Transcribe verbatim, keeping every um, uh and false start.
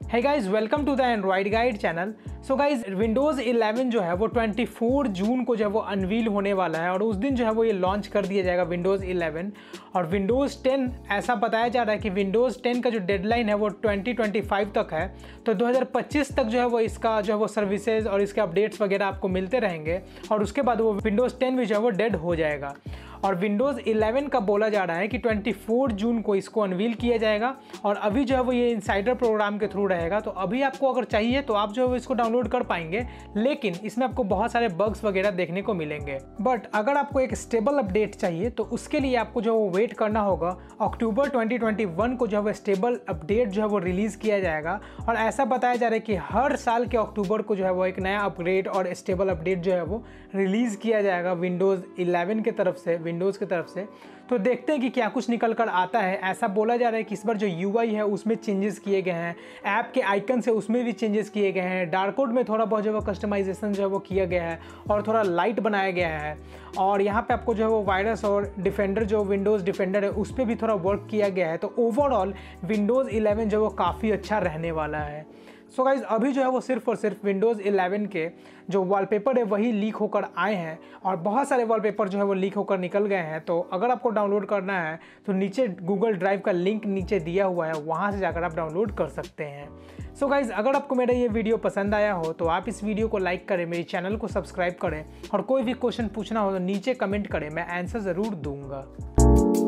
Hey guys, welcome to the Android guide channel. So guys, Windows eleven जो है वो चौबीस जून को जो है वो अनवील होने वाला है और उस दिन जो है वो ये लॉन्च कर दिया जाएगा विंडोज़ इलेवन। और विंडोज़ टेन, ऐसा बताया जा रहा है कि विंडोज़ टेन का जो डेडलाइन है वो ट्वेंटी ट्वेंटी फाइव तक है, तो दो हज़ार पच्चीस तक जो है वो इसका जो है वो सर्विसेज और इसके अपडेट्स वगैरह आपको मिलते रहेंगे और उसके बाद वो विंडोज़ टेन भी जो है वो डेड हो जाएगा। और विंडोज़ इलेवन का बोला जा रहा है कि चौबीस जून को इसको अनवील किया जाएगा और अभी जो है वो ये इनसाइडर प्रोग्राम के थ्रू रहेगा। तो अभी आपको अगर चाहिए तो आप जो है वो इसको डाउनलोड कर पाएंगे, लेकिन इसमें आपको बहुत सारे बग्स वगैरह देखने को मिलेंगे। बट अगर आपको एक स्टेबल अपडेट चाहिए तो उसके लिए आपको जो है वो वेट करना होगा। अक्टूबर ट्वेंटी ट्वेंटी वन को जो है वो स्टेबल अपडेट जो है वो रिलीज़ किया जाएगा और ऐसा बताया जा रहा है कि हर साल के अक्टूबर को जो है वो एक नया अपग्रेड और स्टेबल अपडेट जो है वो रिलीज़ किया जाएगा विंडोज़ इलेवन की तरफ से, विंडोज़ की तरफ से। तो देखते हैं कि क्या कुछ निकल कर आता है। ऐसा बोला जा रहा है कि इस बार जो यूआई है उसमें चेंजेस किए गए हैं, ऐप के आइकन से उसमें भी चेंजेस किए गए हैं, डार्क कोड में थोड़ा बहुत जो है कस्टमाइजेशन जो है वो किया गया है और थोड़ा लाइट बनाया गया है। और यहाँ पे आपको जो है वो वायरस और डिफेंडर, जो विंडोज़ डिफेंडर है उस पर भी थोड़ा वर्क किया गया है। तो ओवरऑल विंडोज़ इलेवन जो है वो काफ़ी अच्छा रहने वाला है। सो गाइज, अभी जो है वो सिर्फ और सिर्फ विंडोज़ इलेवन के जो वॉलपेपर है वही लीक होकर आए हैं और बहुत सारे वॉलपेपर जो है वो लीक होकर निकल गए हैं। तो अगर आपको डाउनलोड करना है तो नीचे गूगल ड्राइव का लिंक नीचे दिया हुआ है, वहाँ से जाकर आप डाउनलोड कर सकते हैं। सो so गाइज, अगर आपको मेरा ये वीडियो पसंद आया हो तो आप इस वीडियो को लाइक करें, मेरे चैनल को सब्सक्राइब करें और कोई भी क्वेश्चन पूछना हो तो नीचे कमेंट करें, मैं आंसर ज़रूर दूंगा।